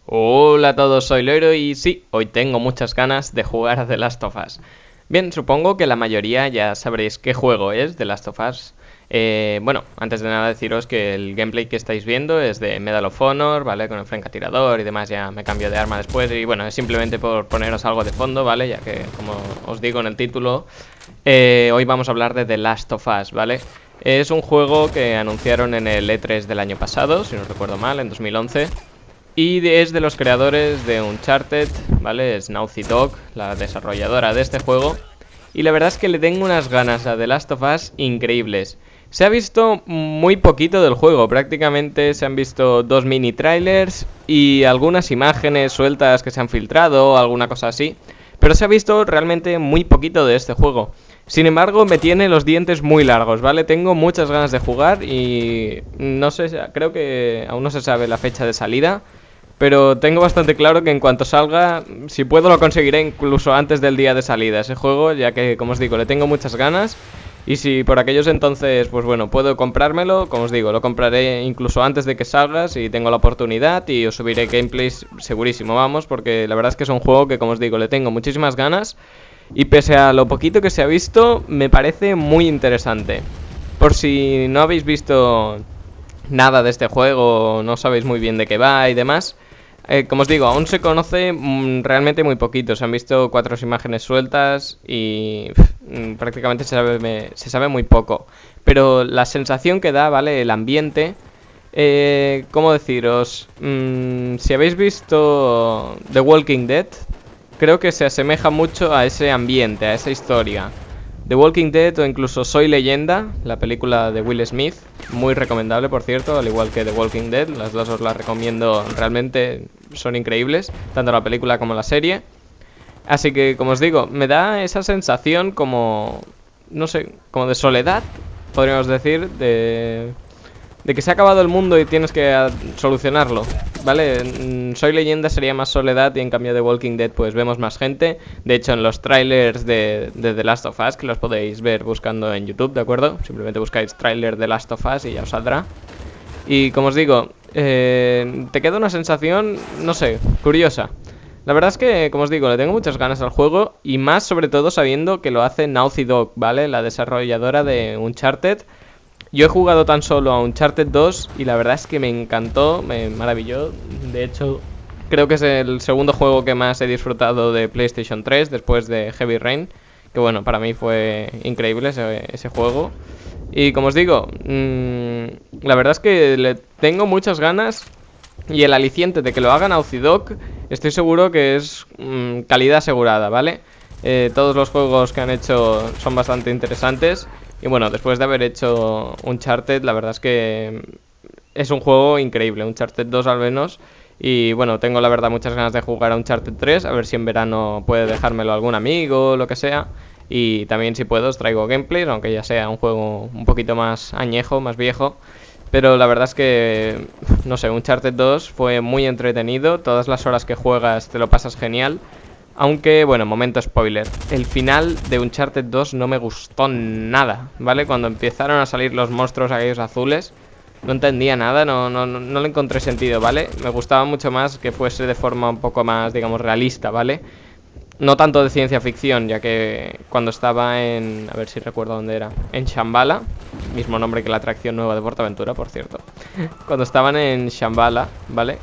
Hola a todos, soy Loiro y sí, hoy tengo muchas ganas de jugar a The Last of Us. Bien, supongo que la mayoría ya sabréis qué juego es The Last of Us. Bueno, antes de nada deciros que el gameplay que estáis viendo es de Medal of Honor, ¿vale? Con el francotirador y demás, ya me cambio de arma después y bueno, es simplemente por poneros algo de fondo, ¿vale? Ya que, como os digo en el título, hoy vamos a hablar de The Last of Us, ¿vale? Es un juego que anunciaron en el E3 del año pasado, si no recuerdo mal, en 2011. Y es de los creadores de Uncharted, ¿vale? Es Naughty Dog, la desarrolladora de este juego. Y la verdad es que le tengo unas ganas a The Last of Us increíbles. Se ha visto muy poquito del juego, prácticamente se han visto 2 mini trailers y algunas imágenes sueltas que se han filtrado o alguna cosa así. Pero se ha visto realmente muy poquito de este juego. Sin embargo, me tiene los dientes muy largos, ¿vale? Tengo muchas ganas de jugar y no sé, creo que aún no se sabe la fecha de salida. Pero tengo bastante claro que en cuanto salga, si puedo lo conseguiré incluso antes del día de salida ese juego, ya que, como os digo, le tengo muchas ganas. Y si por aquellos entonces, pues bueno, puedo comprármelo, como os digo, lo compraré incluso antes de que salga, si tengo la oportunidad, y os subiré gameplays segurísimo, vamos, porque la verdad es que es un juego que, como os digo, le tengo muchísimas ganas. Y pese a lo poquito que se ha visto, me parece muy interesante. Por si no habéis visto nada de este juego, no sabéis muy bien de qué va y demás, como os digo, aún se conoce realmente muy poquito. Se han visto 4 imágenes sueltas y prácticamente se sabe muy poco. Pero la sensación que da, ¿vale? El ambiente, ¿cómo deciros? Si habéis visto The Walking Dead, creo que se asemeja mucho a ese ambiente, a esa historia. The Walking Dead o incluso Soy Leyenda, la película de Will Smith, muy recomendable por cierto, al igual que The Walking Dead, las dos os las recomiendo, realmente son increíbles, tanto la película como la serie. Así que, como os digo, me da esa sensación como, no sé, como de soledad, podríamos decir, de que se ha acabado el mundo y tienes que solucionarlo, ¿vale? Soy Leyenda sería más soledad y en cambio de Walking Dead pues vemos más gente. De hecho, en los trailers de The Last of Us, que los podéis ver buscando en YouTube, ¿de acuerdo? Simplemente buscáis trailer The Last of Us y ya os saldrá. Y como os digo, te queda una sensación, no sé, curiosa. La verdad es que, como os digo, le tengo muchas ganas al juego y más sobre todo sabiendo que lo hace Naughty Dog, ¿vale? La desarrolladora de Uncharted. Yo he jugado tan solo a Uncharted 2 y la verdad es que me encantó, me maravilló. De hecho, creo que es el segundo juego que más he disfrutado de PlayStation 3 después de Heavy Rain. Que bueno, para mí fue increíble ese juego. Y como os digo, la verdad es que le tengo muchas ganas. Y el aliciente de que lo hagan Naughty Dog, estoy seguro que es calidad asegurada, ¿vale? Todos los juegos que han hecho son bastante interesantes. Y bueno, después de haber hecho Uncharted, la verdad es que es un juego increíble, Uncharted 2 al menos. Y bueno, tengo la verdad muchas ganas de jugar a Uncharted 3, a ver si en verano puede dejármelo algún amigo o lo que sea. Y también si puedo os traigo gameplays, aunque ya sea un juego un poquito más añejo, más viejo. Pero la verdad es que, no sé, Uncharted 2 fue muy entretenido, todas las horas que juegas te lo pasas genial. Aunque, bueno, momento spoiler, el final de Uncharted 2 no me gustó nada, ¿vale? Cuando empezaron a salir los monstruos aquellos azules, no entendía nada, no le encontré sentido, ¿vale? Me gustaba mucho más que fuese de forma un poco más, digamos, realista, ¿vale? No tanto de ciencia ficción, ya que cuando estaba en... a ver si recuerdo dónde era. En Shambhala, mismo nombre que la atracción nueva de PortAventura, por cierto. Cuando estaban en Shambhala, ¿vale?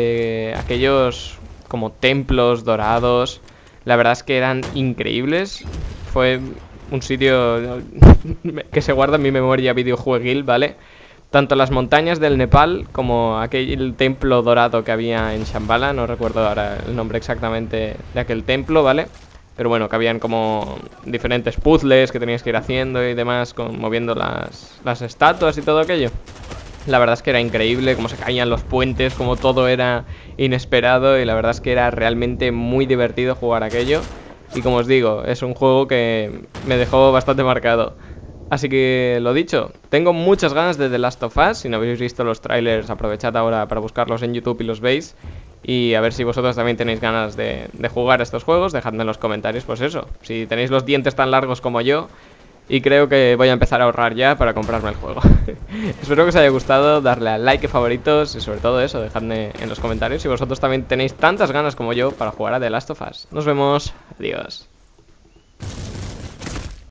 Aquellos como templos dorados, la verdad es que eran increíbles. Fue un sitio que se guarda en mi memoria videojueguil, ¿vale? Tanto las montañas del Nepal como aquel templo dorado que había en Shambhala, no recuerdo ahora el nombre exactamente de aquel templo, ¿vale? Pero bueno, que habían como diferentes puzzles que tenías que ir haciendo y demás, moviendo las estatuas y todo aquello. La verdad es que era increíble, cómo se caían los puentes, como todo era inesperado y la verdad es que era realmente muy divertido jugar aquello. Y como os digo, es un juego que me dejó bastante marcado. Así que, lo dicho, tengo muchas ganas de The Last of Us. Si no habéis visto los trailers, aprovechad ahora para buscarlos en YouTube y los veis. Y a ver si vosotros también tenéis ganas de jugar a estos juegos. Dejadme en los comentarios, pues eso. Si tenéis los dientes tan largos como yo, y creo que voy a empezar a ahorrar ya para comprarme el juego. Espero que os haya gustado, darle al like, favoritos y sobre todo eso, dejadme en los comentarios si vosotros también tenéis tantas ganas como yo para jugar a The Last of Us. Nos vemos, adiós.